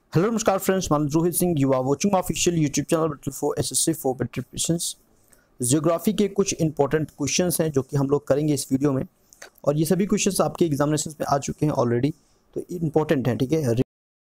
Hello नमस्कार friends, मैं Rohit Singh. You are watching official YouTube channel battle for SSC for better preparations. Geography के कुछ important questions हैं जो कि हम लोग करेंगे इस वीडियो में, और ये सभी क्वेश्चंस आपके एग्जामिनेशंस में आ चुके हैं ऑलरेडी, तो इंपॉर्टेंट हैं। ठीक है,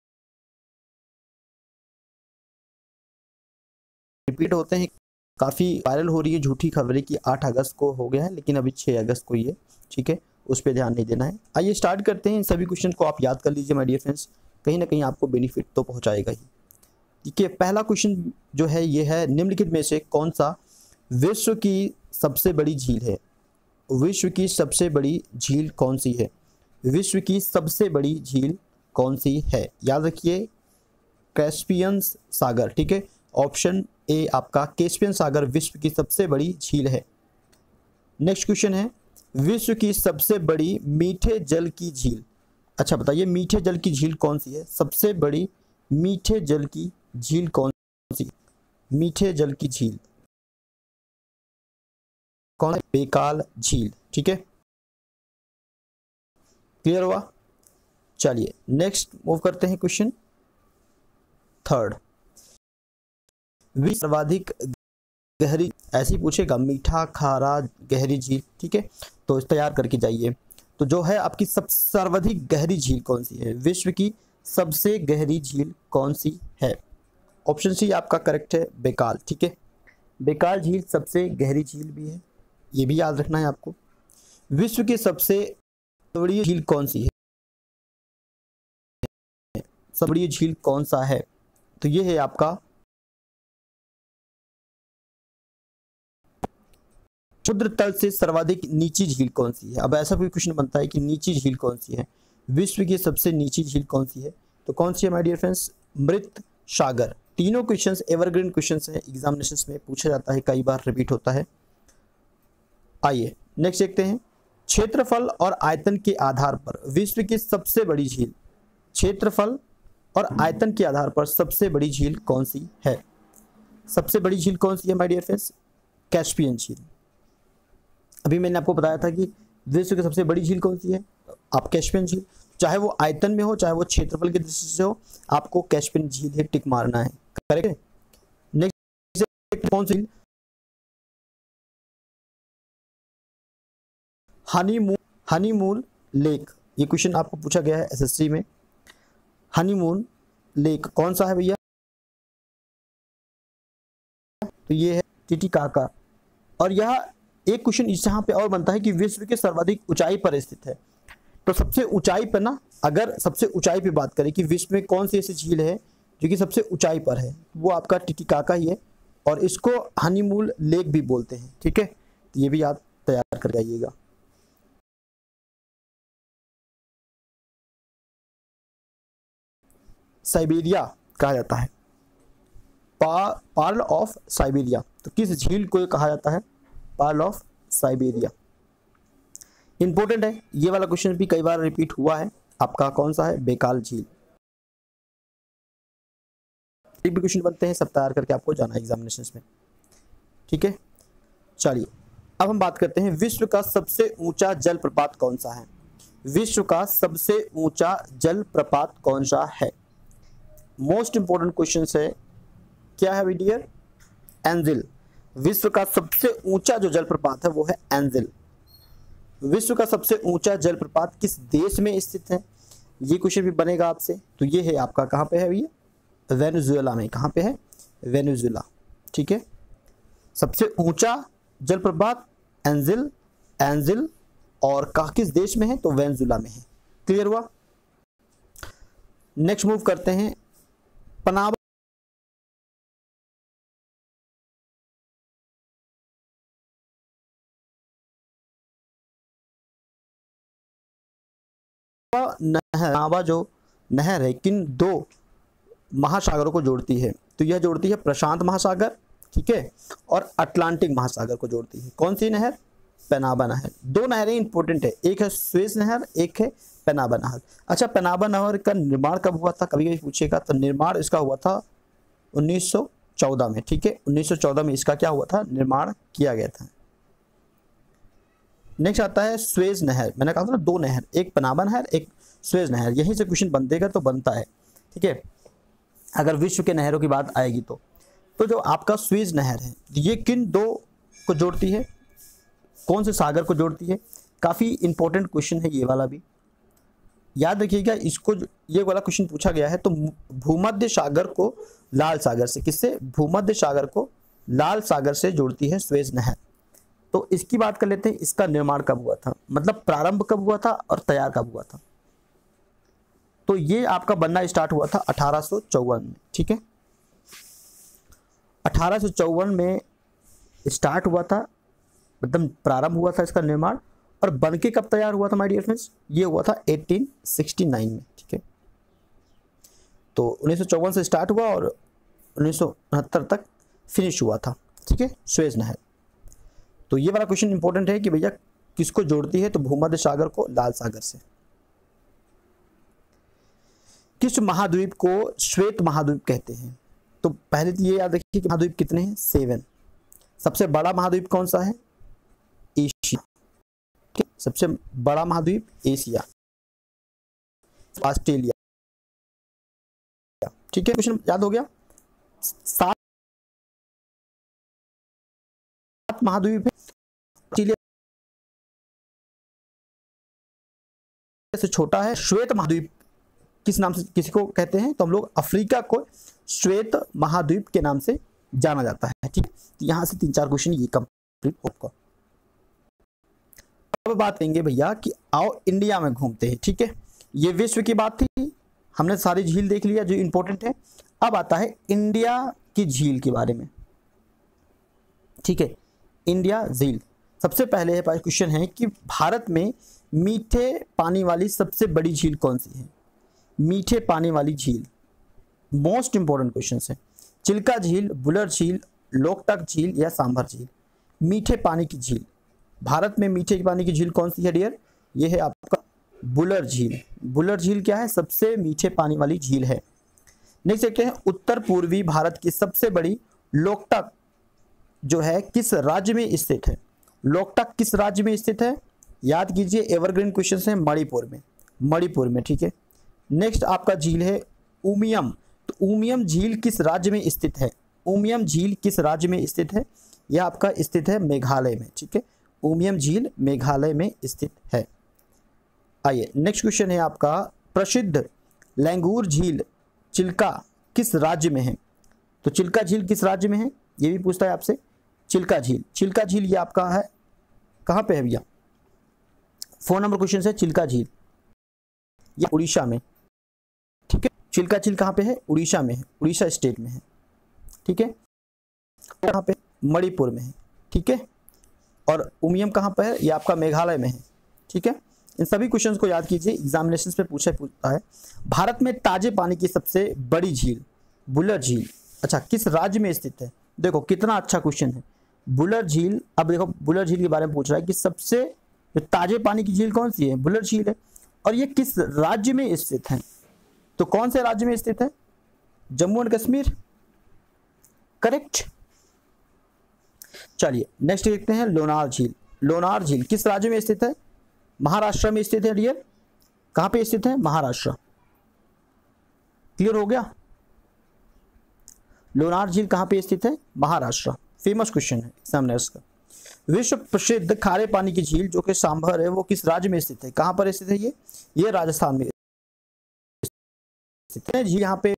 रिपीट होते हैं। काफ़ी वायरल हो रही है झूठी खबरें कि 8 अगस्त को हो गया है, लेकिन अभी 6 अगस्त को ही है। ठीक है, उस पर ध्यान नहीं देना है। आइए स्टार्ट करते हैं। इन सभी क्वेश्चन को आप याद कर लीजिए माय डियर फ्रेंड्स, कहीं ना कहीं आपको बेनिफिट तो पहुंचाएगा ही। देखिए, पहला क्वेश्चन जो है ये है, निम्नलिखित में से कौन सा विश्व की सबसे बड़ी झील है? विश्व की सबसे बड़ी झील कौन सी है? विश्व की सबसे बड़ी झील कौन सी है? याद रखिए, कैस्पियन सागर। ठीक है, ऑप्शन ए आपका कैस्पियन सागर विश्व की सबसे बड़ी झील है। नेक्स्ट क्वेश्चन है, विश्व की सबसे बड़ी मीठे जल की झील। अच्छा बताइए, मीठे जल की झील कौन सी है? सबसे बड़ी मीठे जल की झील कौन सी? मीठे जल की झील कौन है? बेकाल झील। ठीक है, क्लियर हुआ? चलिए नेक्स्ट मूव करते हैं। क्वेश्चन थर्ड, विश्व सर्वाधिक गहरी, ऐसी पूछेगा, मीठा खारा गहरी झील। ठीक है, तो तैयार करके जाइए। तो जो है आपकी सर्वाधिक गहरी झील कौन सी है? विश्व की सबसे गहरी झील कौन सी है? ऑप्शन सी आपका करेक्ट है, बेकाल। ठीक है, बेकाल झील सबसे गहरी झील भी है, ये भी याद रखना है आपको। विश्व की सबसे बड़ी झील कौन सी है? सबसे बड़ी झील कौन सा है? तो ये है आपका समुद्र तल से सर्वाधिक नीची झील कौन सी है? अब ऐसा कोई क्वेश्चन बनता है कि नीची झील कौन सी है? विश्व की सबसे नीची झील कौन सी है? तो कौन सी है माय डियर फ्रेंड्स? मृत सागर। तीनों क्वेश्चंस एवरग्रीन क्वेश्चंस हैं, एग्जामिनेशंस में पूछा जाता है, कई बार रिपीट होता है। आइए नेक्स्ट देखते हैं, क्षेत्रफल और आयतन के आधार पर विश्व की सबसे बड़ी झील। क्षेत्रफल और आयतन के आधार पर सबसे बड़ी झील कौन सी है? सबसे बड़ी झील कौन सी है माय डियर फ्रेंड्स? कैस्पियन झील। अभी मैंने आपको बताया था कि विश्व की सबसे बड़ी झील कौन सी है? आप कैस्पियन झील, चाहे वो आयतन में हो चाहे वो क्षेत्रफल की दृष्टि से हो, आपको कैस्पियन झील ही टिक मारना है। करेक्ट है। नेक्स्ट कौन सी? Honeymoon lake. ये क्वेश्चन आपको पूछा गया है एसएससी में। हनीमून लेक कौन सा है भैया? तो ये है टिटिकाका। और यह एक क्वेश्चन जहां पे और बनता है कि विश्व के सर्वाधिक ऊंचाई पर स्थित है। तो सबसे ऊंचाई पर ना, अगर सबसे ऊंचाई पे बात करें कि विश्व में कौन सी ऐसी झील है जो कि सबसे ऊंचाई पर है, वो आपका टिटिकाका ही है, और इसको हनीमून लेक भी बोलते हैं। ठीक है, तो ये भी याद तैयार कर जाइएगा। साइबेरिया कहा जाता है, पर्ल ऑफ साइबेरिया। तो किस झील को कहा जाता है? Pearl of Siberia. इंपॉर्टेंट है, ये वाला क्वेश्चन भी कई बार रिपीट हुआ है आपका। कौन सा है? बेकाल झील। एक भी क्वेश्चन बनते हैं, सब तैयार करके आपको जाना है एग्जामिनेशंस में। ठीक है, चलिए अब हम बात करते हैं, विश्व का सबसे ऊंचा जलप्रपात कौन सा है? विश्व का सबसे ऊंचा जलप्रपात कौन सा है? मोस्ट इंपॉर्टेंट क्वेश्चन है, क्या है डियर? एंजिल। विश्व का सबसे ऊंचा जो जलप्रपात है वो है एंजिल। विश्व का सबसे ऊंचा जलप्रपात किस देश में स्थित है? ये क्वेश्चन भी बनेगा आपसे। तो ये है आपका, कहाँ पे है भैया? वेनेजुएला में। कहाँ पे है? वेनेजुएला। ठीक है, सबसे ऊंचा जलप्रपात एंजिल, एंजिल, और किस देश में है? तो वेनेजुएला में है। क्लियर हुआ? नेक्स्ट मूव करते हैं, पनामा नहर, पनामा जो नहर है किन दो महासागरों को जोड़ती है? तो यह जोड़ती है प्रशांत महासागर, ठीक है, और अटलांटिक महासागर को जोड़ती है। कौन सी नहर? पनामा नहर। दो नहरें इंपॉर्टेंट है, एक है सुएज नहर, एक है पनामा नहर। अच्छा, पनामा नहर का निर्माण कब हुआ था? कभी कभी पूछेगा। तो निर्माण इसका हुआ था 1914 में। ठीक है, 1914 में इसका क्या हुआ था? निर्माण किया गया था। नेक्स्ट आता है सुएज नहर। मैंने कहा था ना, दो नहर, एक पनामा नहर, एक सुएज नहर। यहीं से क्वेश्चन बनतेगा तो बनता है। ठीक है, अगर विश्व के नहरों की बात आएगी तो जो आपका स्वेज नहर है ये किन दो को जोड़ती है, कौन से सागर को जोड़ती है? काफ़ी इंपॉर्टेंट क्वेश्चन है ये वाला भी, याद रखिएगा इसको। ये वाला क्वेश्चन पूछा गया है तो भूमध्य सागर को लाल सागर से, किससे? भूमध्य सागर को लाल सागर से जोड़ती है स्वेज नहर। तो इसकी बात कर लेते हैं, इसका निर्माण कब हुआ था, मतलब प्रारंभ कब हुआ था और तैयार कब हुआ था? तो ये आपका बनना स्टार्ट हुआ था 1854 में, ठीक है। 1854 में स्टार्ट हुआ था, मतलब प्रारंभ हुआ था इसका निर्माण, और बनके कब तैयार हुआ था माय डियर फ्रेंड्स? ये हुआ था 1869 में, ठीक है। तो 1954 से स्टार्ट हुआ और 1969 तक फिनिश हुआ था, ठीक है, स्वेज नहर। तो ये वाला क्वेश्चन इंपॉर्टेंट है कि भैया किसको जोड़ती है, तो भूमध्य सागर को लाल सागर से। किस महाद्वीप को श्वेत महाद्वीप कहते हैं? तो पहले तो ये याद रखिए कि महाद्वीप कितने हैं? 7। सबसे बड़ा महाद्वीप कौन सा है? एशिया। सबसे बड़ा महाद्वीप एशिया, ऑस्ट्रेलिया, ठीक है। क्वेश्चन याद हो गया। 7 महाद्वीप है, ऑस्ट्रेलिया से छोटा है। श्वेत महाद्वीप किस नाम से किसी को कहते हैं? तो हम लोग अफ्रीका को श्वेत महाद्वीप के नाम से जाना जाता है, ठीक है। तो यहां से 3-4 क्वेश्चन ये कंप्लीट होगा। अब बात करेंगे भैया कि आओ इंडिया में घूमते हैं, ठीक है। ये विश्व की बात थी, हमने सारी झील देख लिया जो इंपॉर्टेंट है। अब आता है इंडिया की झील के बारे में, ठीक है। इंडिया झील, सबसे पहले क्वेश्चन है कि भारत में मीठे पानी वाली सबसे बड़ी झील कौन सी है? मीठे पानी वाली झील, मोस्ट इंपॉर्टेंट क्वेश्चन है। चिल्का झील, बुलर झील, लोकटक झील या सांभर झील? मीठे पानी की झील, भारत में मीठे पानी की झील कौन सी है डियर? ये है आपका बुलर झील। बुलर झील क्या है? सबसे मीठे पानी वाली झील है। नेक्स्ट देखते हैं, उत्तर पूर्वी भारत की सबसे बड़ी लोकटक जो है किस राज्य में स्थित है? लोकटक किस राज्य में स्थित है? याद कीजिए, एवरग्रीन क्वेश्चन है, मणिपुर में, मणिपुर में, ठीक है। नेक्स्ट आपका झील है उमियम। तो उमियम झील किस राज्य में स्थित है? उमियम झील किस राज्य में स्थित है? यह आपका स्थित है मेघालय में, ठीक है। उमियम झील मेघालय में स्थित है। आइए नेक्स्ट क्वेश्चन है आपका, प्रसिद्ध लैंगूर झील चिल्का किस राज्य में है? तो चिल्का झील किस राज्य में है? ये भी पूछता है आपसे। चिल्का झील, चिल्का झील ये आपका है कहाँ पे है भैया? 4 नंबर क्वेश्चन है। चिल्का झील ये उड़ीसा में, ठीक है। चिल्का झील कहाँ पे है? उड़ीसा में है, उड़ीसा स्टेट में है, ठीक है। कहाँ पे? मणिपुर में है, ठीक है। और उमियम कहाँ पे है? ये आपका मेघालय में है, ठीक है। इन सभी क्वेश्चंस को याद कीजिए, एग्जामिनेशन पे पूछता है। भारत में ताजे पानी की सबसे बड़ी झील बुलर झील, अच्छा, किस राज्य में स्थित है? देखो कितना अच्छा क्वेश्चन है। बुलर झील, अब देखो बुलर झील के बारे में पूछ रहा है कि सबसे ताजे पानी की झील कौन सी है? बुलर झील है। और ये किस राज्य में स्थित है? तो कौन से राज्य में स्थित है? Jammu and Kashmir, correct. चलिए नेक्स्ट देखते हैं, लोनार झील। लोनार झील किस राज्य में स्थित है? महाराष्ट्र में स्थित है डियर। कहां पे स्थित है? महाराष्ट्र। क्लियर हो गया? लोनार झील कहां पे स्थित है? महाराष्ट्र। फेमस क्वेश्चन है एग्जामिनर्स का। विश्व प्रसिद्ध खारे पानी की झील जो कि सांभर है वो किस राज्य में स्थित है? कहां पर स्थित है? ये राजस्थान में स्थित है। झील यहाँ पे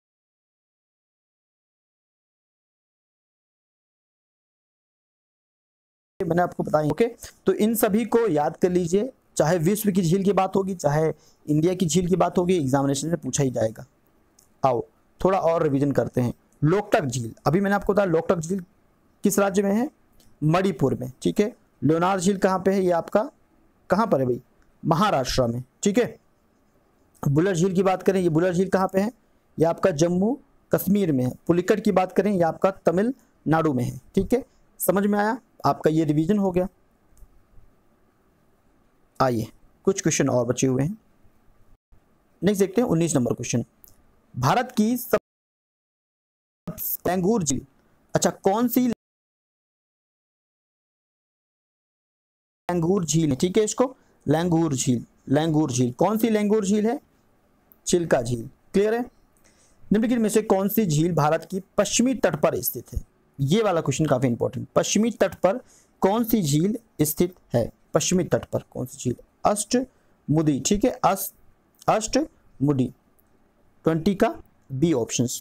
मैंने आपको बताया, ओके। तो इन सभी को याद कर लीजिए, चाहे विश्व की झील की बात होगी चाहे इंडिया की झील की बात होगी, एग्जामिनेशन में पूछा ही जाएगा। आओ थोड़ा और रिवीजन करते हैं। लोकटक झील, अभी मैंने आपको बताया लोकटक झील किस राज्य में है? मणिपुर में, ठीक है। लोनार झील कहाँ पे है? ये आपका कहाँ पर है भाई? महाराष्ट्र में, ठीक है। बुलर झील की बात करें, ये बुलर झील कहाँ पे है? ये आपका जम्मू कश्मीर में है। पुलिकट की बात करें, ये आपका तमिलनाडु में है, ठीक है। समझ में आया? आपका ये रिवीजन हो गया। आइए कुछ क्वेश्चन और बचे हुए हैं। नेक्स्ट देखते हैं 19 नंबर क्वेश्चन। भारत की लैंगूर झील, अच्छा कौन सी लैंगूर झील है? ठीक है, इसको लैंगूर झील, लैंगूर झील कौन सी लैंगूर झील है? चिल्का झील। क्लियर है? निम्नलिखित में से कौन सी झील भारत की पश्चिमी तट पर स्थित है? ये वाला क्वेश्चन काफी इंपॉर्टेंट। पश्चिमी तट पर कौन सी झील स्थित है? पश्चिमी तट पर कौन सी झील? अष्टमुडी, ठीक है, अष्टमुडी 20 का बी ऑप्शंस।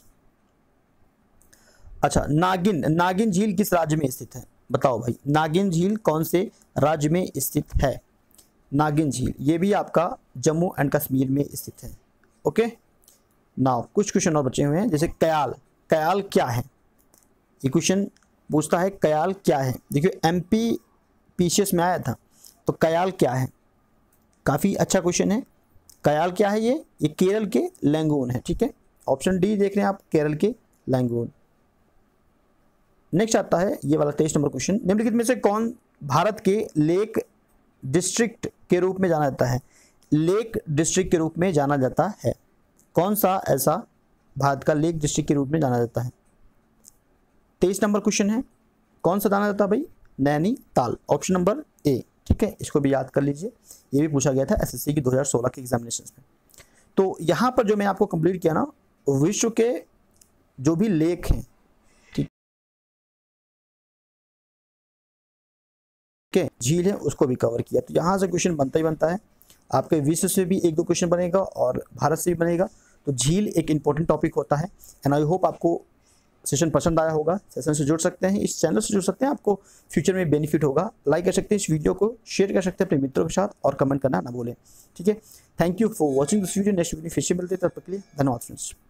अच्छा, नागिन झील किस राज्य में स्थित है? बताओ भाई, नागिन झील कौन से राज्य में स्थित है? नागिन झील ये भी आपका जम्मू एंड कश्मीर में स्थित है। ओके, नाउ कुछ क्वेश्चन और बचे हुए हैं, जैसे कयाल क्या है? ये क्वेश्चन पूछता है कयाल क्या है। देखिए एमपी पीसीएस में आया था, तो कयाल क्या है? काफी अच्छा क्वेश्चन है। कयाल क्या है? ये केरल के लैंगून है, ठीक है। ऑप्शन डी देख रहे हैं आप, केरल के लैंगून। नेक्स्ट आता है ये वाला 23 नंबर क्वेश्चन। निम्नलिखित में से कौन भारत के लेक डिस्ट्रिक्ट के रूप में जाना जाता है? लेक डिस्ट्रिक्ट के रूप में जाना जाता है, कौन सा ऐसा भारत का लेक डिस्ट्रिक्ट के रूप में जाना जाता है? 23 नंबर क्वेश्चन है, कौन सा जाना जाता है भाई? नैनीताल, ऑप्शन नंबर ए, ठीक है। इसको भी याद कर लीजिए, ये भी पूछा गया था एसएससी की 2016 के एग्जामिनेशन में। तो यहाँ पर जो मैं आपको कंप्लीट किया ना, विश्व के जो भी लेक हैं, ठीक है, झील है, उसको भी कवर किया। तो यहाँ से क्वेश्चन बनता ही बनता है। आपके विश्व से भी 1-2 क्वेश्चन बनेगा और भारत से भी बनेगा। तो झील एक इंपॉर्टेंट टॉपिक होता है। एंड आई होप आपको सेशन पसंद आया होगा। सेशन से जुड़ सकते हैं, इस चैनल से जुड़ सकते हैं, आपको फ्यूचर में बेनिफिट होगा। लाइक कर सकते हैं इस वीडियो को, शेयर कर सकते हैं अपने मित्रों के साथ, और कमेंट करना ना भूलें, ठीक है। Thank you for watching this video. Next video फिर से मिलते हैं, तब तक के लिए धन्यवाद फ्रेंड्स।